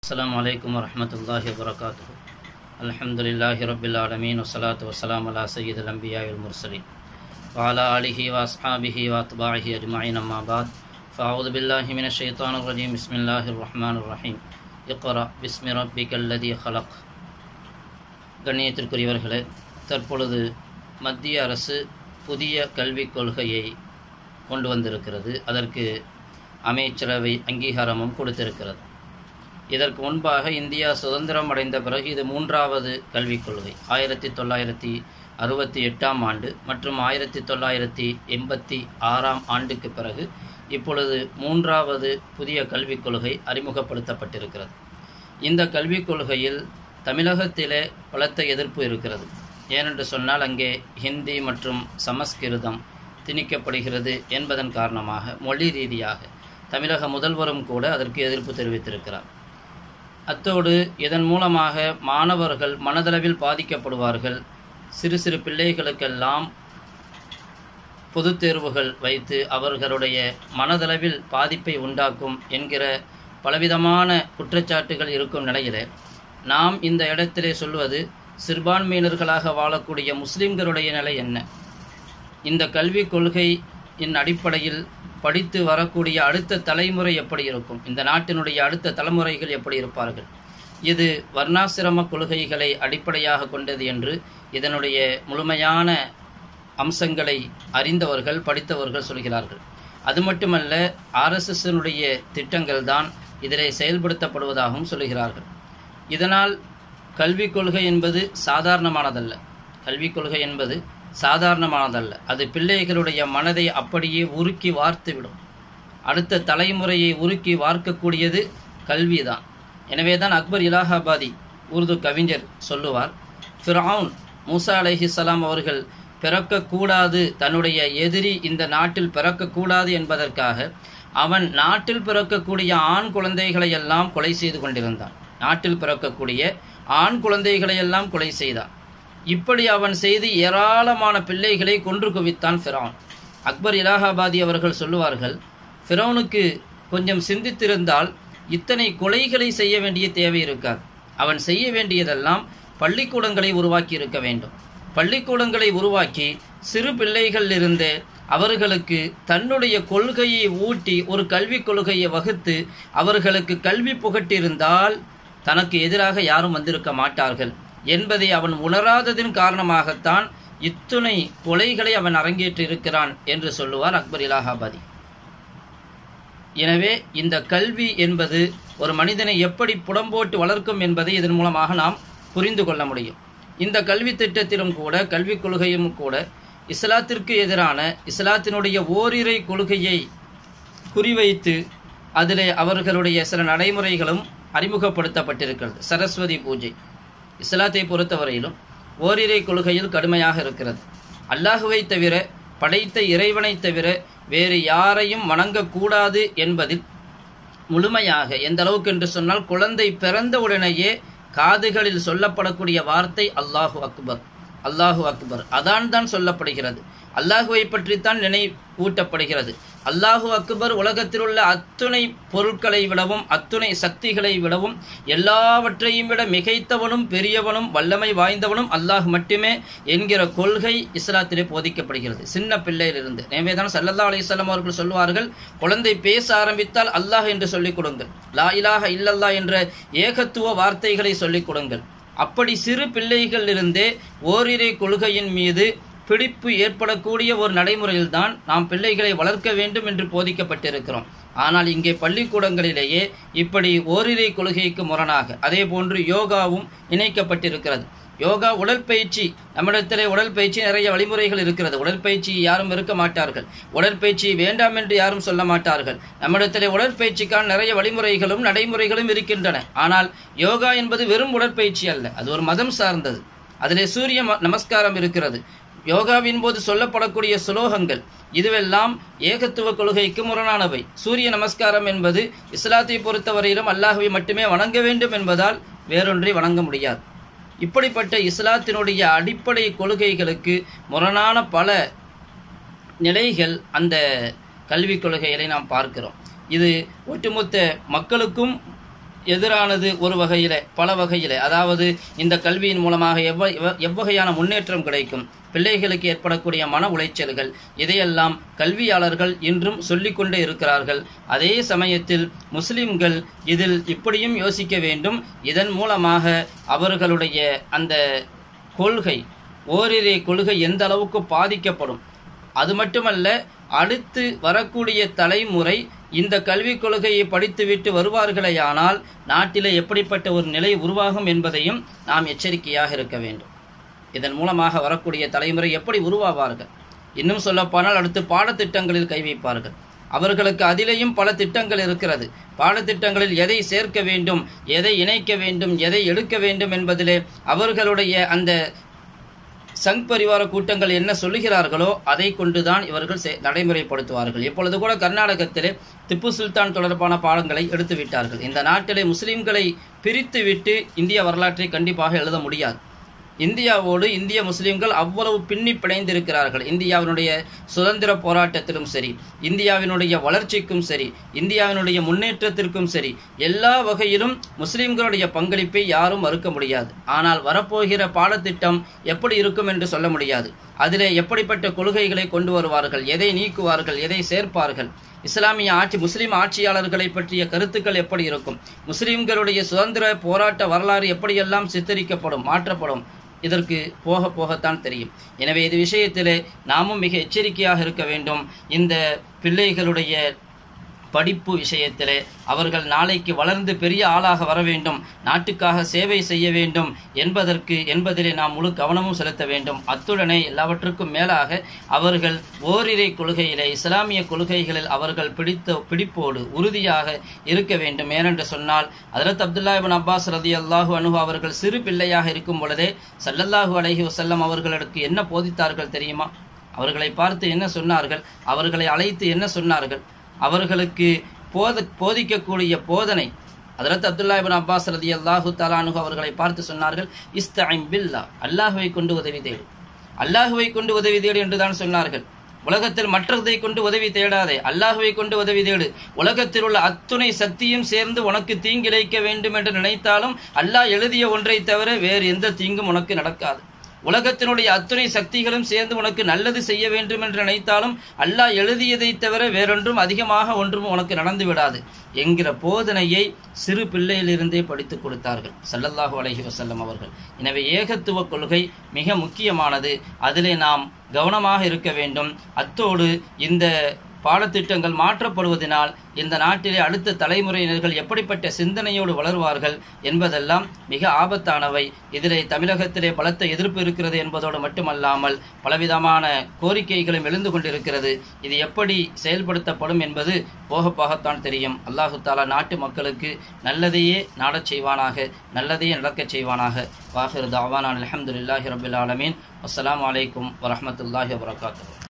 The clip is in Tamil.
السلام عليكم ورحمة الله وبركاته. الحمد لله رب العالمين والصلاة والسلام على سيد الأنبياء والمرسلين وعلى آله وأصحابه وأتباعه أجمعين أما بعد فأعوذ بالله من الشيطان الرجيم بسم الله الرحمن الرحيم اقرأ باسم ربك الذي خلق. கண்ணியத்திற்குரியவர்களே, தற்பொழுது மத்திய அரசு புதிய கல்விக் கொள்கையை கொண்டு வந்திருக்கிறது. அதற்கு அமைச்சரவை அங்கீகாரமும் கொடுத்திருக்கிறது. இதற்கு முன்பாக இந்தியா சுதந்திரம் அடைந்த பிறகு இது மூன்றாவது கல்விக் கொள்கை. 1968 ஆண்டு மற்றும் 1986 ஆண்டுக்கு பிறகு இப்பொழுது மூன்றாவது புதிய கல்விக் கொள்கை அறிமுகப்படுத்தப்பட்டிருக்கிறது. இந்த கல்விக் கொள்கையில் தமிழகத்திலே பலத்த எதிர்ப்பு இருக்கிறது. ஏனென்று சொன்னால் அங்கே ஹிந்தி மற்றும் சமஸ்கிருதம் திணிக்கப்படுகிறது என்பதன் காரணமாக மொழி ரீதியாக தமிழக முதல்வரும் கூட அதற்கு எதிர்ப்பு தெரிவித்திருக்கிறார். அத்தோடு இதன் மூலமாக மாணவர்கள் மனதளவில் பாதிக்கப்படுவார்கள். சிறு சிறு பிள்ளைகளுக்கெல்லாம் பொதுத் தேர்வுகள் வைத்து அவர்களுடைய மனதளவில் பாதிப்பை உண்டாக்கும் என்கிற பலவிதமான குற்றச்சாட்டுகள் இருக்கும் நிலையிலே நாம் இந்த இடத்திலே சொல்வது, சிறுபான்மையினர்களாக வாழக்கூடிய முஸ்லிம்களுடைய நிலை என்ன? இந்த கல்விக் கொள்கையின் அடிப்படையில் படித்து வரக்கூடிய அடுத்த தலைமுறை எப்படி இருக்கும்? இந்த நாட்டினுடைய அடுத்த தலைமுறைகள் எப்படி இருப்பார்கள்? இது வர்ணாசிரம கொள்கைகளை அடிப்படையாக கொண்டது என்று இதனுடைய முழுமையான அம்சங்களை அறிந்தவர்கள் படித்தவர்கள் சொல்கிறார்கள். அது மட்டுமல்ல, RSSனுடைய திட்டங்கள் தான் இதிலே செயல்படுத்தப்படுவதாகவும் சொல்கிறார்கள். இதனால் கல்விக் கொள்கை என்பது சாதாரணமானதல்ல. கல்விக் கொள்கை என்பது சாதாரணமானதல்ல. அது பிள்ளைகளுடைய மனதை அப்படியே உருக்கி வார்த்துவிடும். அடுத்த தலைமுறையை உருக்கி வார்க்கக்கூடியது கல்விதான். எனவே தான் அக்பர் இலாஹாபாதி உருது கவிஞர் சொல்லுவார், ஃபிரௌன் மூசா அலைஹிஸ்ஸலாம் அவர்கள் பிறக்கக்கூடாது, தன்னுடைய எதிரி இந்த நாட்டில் பிறக்கக்கூடாது என்பதற்காக அவன் நாட்டில் பிறக்கக்கூடிய ஆண் குழந்தைகளையெல்லாம் கொலை செய்து கொண்டிருந்தான். நாட்டில் பிறக்கக்கூடிய ஆண் குழந்தைகளையெல்லாம் கொலை செய்தான். இப்படி அவன் செய்து ஏராளமான பிள்ளைகளை கொன்று குவித்தான் ஃபிரௌன். அக்பர் இலாஹாபாதி அவர்கள் சொல்லுவார்கள், ஃபிரௌனுக்கு கொஞ்சம் சிந்தித்திருந்தால் இத்தனை கொலைகளை செய்ய வேண்டிய தேவை இருக்காது. அவன் செய்ய வேண்டியதெல்லாம் பள்ளிக்கூடங்களை உருவாக்கி இருக்க வேண்டும். பள்ளிக்கூடங்களை உருவாக்கி சிறு பிள்ளைகளிலிருந்து அவர்களுக்கு தன்னுடைய கொள்கையை ஊட்டி ஒரு கல்விக் கொள்கையை வகுத்து அவர்களுக்கு கல்வி புகட்டியிருந்தால் தனக்கு எதிராக யாரும் வந்திருக்க மாட்டார்கள் என்பதை அவன் உணராததின் காரணமாகத்தான் இத்துணை கொலைகளை அவன் அரங்கேற்றிருக்கிறான் என்று சொல்லுவார் அக்பர் இலாஹாபாதி. எனவே இந்த கல்வி என்பது ஒரு மனிதனை எப்படி புடம்போட்டு வளர்க்கும் என்பதை இதன் மூலமாக நாம் புரிந்து கொள்ள முடியும். இந்த கல்வி திட்டத்திலும் கூட கல்விக் கொள்கையும் கூட இஸ்லாத்திற்கு எதிரான இஸ்லாத்தினுடைய ஓரிரை கொள்கையை குறிவைத்து அதிலே அவர்களுடைய சில நடைமுறைகளும் அறிமுகப்படுத்தப்பட்டிருக்கிறது. சரஸ்வதி பூஜை இஸ்லாத்தை பொறுத்தவரையிலும் ஓரிரை கொள்கையில் கடுமையாக இருக்கிறது. அல்லாஹுவை தவிர, படைத்த இறைவனை தவிர வேறு யாரையும் வணங்கக்கூடாது என்பதில் முழுமையாக, எந்த அளவுக்கு என்று சொன்னால் குழந்தை பிறந்த உடனேயே காதுகளில் சொல்லப்படக்கூடிய வார்த்தை அல்லாஹு அக்பர், அல்லாஹு அக்பர். அதான் தான் சொல்லப்படுகிறது. அல்லாஹுவை பற்றித்தான் நினைவூட்டப்படுகிறது. அல்லாஹு அக்பர் உலகத்தில் உள்ள அத்துணை பொருட்களை விடவும் அத்துணை சக்திகளை விடவும் எல்லாவற்றையும் விட மிகைத்தவனும் பெரியவனும் வல்லமை வாய்ந்தவனும் அல்லாஹ் மட்டுமே என்கிற கொள்கை இஸ்லாத்திலே போதிக்கப்படுகிறது சின்ன பிள்ளையிலிருந்து. எனவேதான் ஸல்லல்லாஹு அலைஹி வஸல்லம் அவர்கள் சொல்வார்கள், குழந்தை பேச ஆரம்பித்தால் அல்லாஹ் என்று சொல்லிக் கொடுங்கள், லா இலாஹ இல்லல்லாஹ் என்ற ஏகத்துவ வார்த்தைகளை சொல்லிக் கொடுங்கள். அப்படி சிறு பிள்ளைகளிலிருந்தே ஓரிரை கொள்கையின் மீது பிடிப்பு ஏற்படக்கூடிய ஒரு நடைமுறையில்தான் நாம் பிள்ளைகளை வளர்க்க வேண்டும் என்று போதிக்கப்பட்டிருக்கிறோம். ஆனால் இங்கே பள்ளிக்கூடங்களிலேயே இப்படி ஓரிரை கொள்கைக்கு முரணாக அதே போன்று யோகாவும் இணைக்கப்பட்டிருக்கிறது. யோகா உடற்பயிற்சி, நம்மிடத்திலே உடற்பயிற்சி நிறைய வழிமுறைகள் இருக்கிறது. உடற்பயிற்சி யாரும் இருக்க மாட்டார்கள், உடற்பயிற்சி வேண்டாம் என்று யாரும் சொல்ல மாட்டார்கள். நம்மிடத்திலே உடற்பயிற்சிக்கான நிறைய வழிமுறைகளும் நடைமுறைகளும் இருக்கின்றன. ஆனால் யோகா என்பது வெறும் உடற்பயிற்சி அல்ல, அது ஒரு மதம் சார்ந்தது. அதிலே சூரிய நமஸ்காரம் இருக்கிறது. யோகாவின் போது சொல்லப்படக்கூடிய சுலோகங்கள் இதுவெல்லாம் ஏகத்துவ கொள்கைக்கு முரணானவை. சூரிய நமஸ்காரம் என்பது இஸ்லாத்தை பொறுத்தவரையிலும் அல்லாஹுவை மட்டுமே வணங்க வேண்டும் என்பதால் வேறொன்றை வணங்க முடியாது. இப்படிப்பட்ட இஸ்லாத்தினுடைய அடிப்படை கொள்கைகளுக்கு முரணான பல நிலைகள் அந்த கல்விக் கொள்கைகளை நாம் பார்க்கிறோம். இது ஒட்டுமொத்த மக்களுக்கும் எதிரானது ஒரு வகையிலே, பல வகையிலே. அதாவது இந்த கல்வியின் மூலமாக எவ்வகையான முன்னேற்றம் கிடைக்கும், பிள்ளைகளுக்கு ஏற்படக்கூடிய மன உளைச்சல்கள், இதையெல்லாம் கல்வியாளர்கள் இன்றும் சொல்லிக்கொண்டே இருக்கிறார்கள். அதே சமயத்தில் முஸ்லிம்கள் இதில் இப்படியும் யோசிக்க வேண்டும். இதன் மூலமாக அவர்களுடைய அந்த கொள்கை, ஓரிரை கொள்கை எந்த அளவுக்கு பாதிக்கப்படும். அது மட்டுமல்ல, அடுத்து வரக்கூடிய தலைமுறை இந்த கல்விக் கொள்கையை படித்துவிட்டு வருவார்களேயானால் நாட்டிலே எப்படிப்பட்ட ஒரு நிலை உருவாகும் என்பதையும் நாம் எச்சரிக்கையாக இருக்க வேண்டும். இதன் மூலமாக வரக்கூடிய தலைமுறை எப்படி உருவாவார்கள்? இன்னும் சொல்லப்போனால் அடுத்து பாடத்திட்டங்களில் கை வைப்பார்கள். அவர்களுக்கு அதிலேயும் பல திட்டங்கள் இருக்கிறது. பாடத்திட்டங்களில் எதை சேர்க்க வேண்டும், எதை இணைக்க வேண்டும், எதை எடுக்க வேண்டும் என்பதிலே அவர்களுடைய அந்த சங் பரிவார கூட்டங்கள் என்ன சொல்லுகிறார்களோ அதை கொண்டுதான் இவர்கள் நடைமுறைப்படுத்துவார்கள். இப்பொழுது கூட கர்நாடகத்திலே திப்பு சுல்தான் தொடர்பான பாடங்களை எடுத்து விட்டார்கள். இந்த நாட்டிலே முஸ்லிம்களை பிரித்துவிட்டு இந்திய வரலாற்றை கண்டிப்பாக எழுத முடியாது. இந்தியாவோடு இந்திய முஸ்லிம்கள் அவ்வளவு பின்னி பிணைந்திருக்கிறார்கள். இந்தியாவினுடைய சுதந்திர போராட்டத்திலும் சரி, இந்தியாவினுடைய வளர்ச்சிக்கும் சரி, இந்தியாவினுடைய முன்னேற்றத்திற்கும் சரி, எல்லா வகையிலும் முஸ்லிம்களுடைய பங்களிப்பை யாரும் மறுக்க முடியாது. ஆனால் வரப்போகிற பாடத்திட்டம் எப்படி இருக்கும் என்று சொல்ல முடியாது. அதிலே எப்படிப்பட்ட கொள்கைகளை கொண்டு வருவார்கள், எதை நீக்குவார்கள், எதை சேர்ப்பார்கள், இஸ்லாமிய ஆட்சி, முஸ்லிம் ஆட்சியாளர்களை பற்றிய கருத்துக்கள் எப்படி இருக்கும், முஸ்லிம்களுடைய சுதந்திர போராட்ட வரலாறு எப்படியெல்லாம் சித்தரிக்கப்படும், மாற்றப்படும், இதற்கு போக போகத்தான் தெரியும். எனவே இது விஷயத்திலே நாமும் மிக எச்சரிக்கையாக இருக்க வேண்டும். இந்த பிள்ளைகளுடைய படிப்பு விஷயத்திலே அவர்கள் நாளைக்கு வளர்ந்து பெரிய ஆளாக வர வேண்டும், நாட்டுக்காக சேவை செய்ய வேண்டும் என்பதிலே நாம் முழு கவனமும் செலுத்த வேண்டும். அத்துடனே எல்லாவற்றுக்கும் மேலாக அவர்கள் ஓரிரை கொள்கையிலே, இஸ்லாமிய கொள்கைகளில் அவர்கள் பிடிப்போடு உறுதியாக இருக்க வேண்டும். ஏனென்று சொன்னால் ஹஜ்ரத் அப்துல்லா இப்னு அப்பாஸ் ரலியல்லாஹு அன்ஹு அவர்கள் சிறு பிள்ளையாக இருக்கும் பொழுதே ஸல்லல்லாஹு அலைஹி வஸல்லம் அவர்களுக்கு என்ன போதித்தார்கள் தெரியுமா? அவர்களை பார்த்து என்ன சொன்னார்கள்? அவர்களை அழைத்து என்ன சொன்னார்கள்? அவர்களுக்கு போதிக்கக்கூடிய போதனை, ஹஜ்ரத் அப்துல்லா இப்னு அப்பாஸ் ரலியல்லாஹு தஆலா அன்ஹு அவர்களை பார்த்து சொன்னார்கள், இஸ்தஇன் பில்லாஹ், அல்லாஹ்வை கொண்டு உதவி தேடு, அல்லாஹ்வை கொண்டு உதவி தேடு என்றுதான் சொன்னார்கள். உலகத்தில் மற்றதை கொண்டு உதவி தேடாதே, அல்லாஹ்வை கொண்டு உதவி தேடு. உலகத்தில் உள்ள அத்துணை சக்தியும் சேர்ந்து உனக்கு தீங்கிழைக்க வேண்டும் என்று நினைத்தாலும் அல்லாஹ் எழுதிய ஒன்றை தவிர வேறு எந்த தீங்கும் உனக்கு நடக்காது. உலகத்தினுடைய அத்துணை சக்திகளும் சேர்ந்து உனக்கு நல்லது செய்ய வேண்டும் என்று நினைத்தாலும் அல்லாஹ் எழுதியதை தவிர வேறொன்றும் அதிகமாக ஒன்றும் உனக்கு நடந்து விடாது என்கிற போதனையை சிறு பிள்ளையிலிருந்தே படித்து கொடுத்தார்கள் ஸல்லல்லாஹு அலைஹி வஸல்லம் அவர்கள். எனவே ஏகத்துவ கொள்கை மிக முக்கியமானது. அதிலே நாம் கவனமாக இருக்க வேண்டும். அத்தோடு இந்த பாடத்திட்டங்கள் மாற்றப்படுவதனால் இந்த நாட்டிலே அடுத்த தலைமுறையினர்கள் எப்படிப்பட்ட சிந்தனையோடு வளருவார்கள் என்பதெல்லாம் மிக ஆபத்தானவை. இதிலே தமிழகத்திலே பலத்த எதிர்ப்பு இருக்கிறது என்பதோடு மட்டுமல்லாமல் பலவிதமான கோரிக்கைகளும் எழுந்து கொண்டிருக்கிறது. இது எப்படி செயல்படுத்தப்படும் என்பது போக போகத்தான் தெரியும். அல்லாஹு தாலா நாட்டு மக்களுக்கு நல்லதையே நாடச் செய்வானாக, நல்லதையே நடக்கச் செய்வானாக. வாஹிர் தாவானா அல்ஹம்துலில்லாஹி ரப்பில் ஆலமீன். அஸ்ஸலாமு அலைக்கும் வரஹ்மத்துல்லாஹி வபரகாத்துஹு.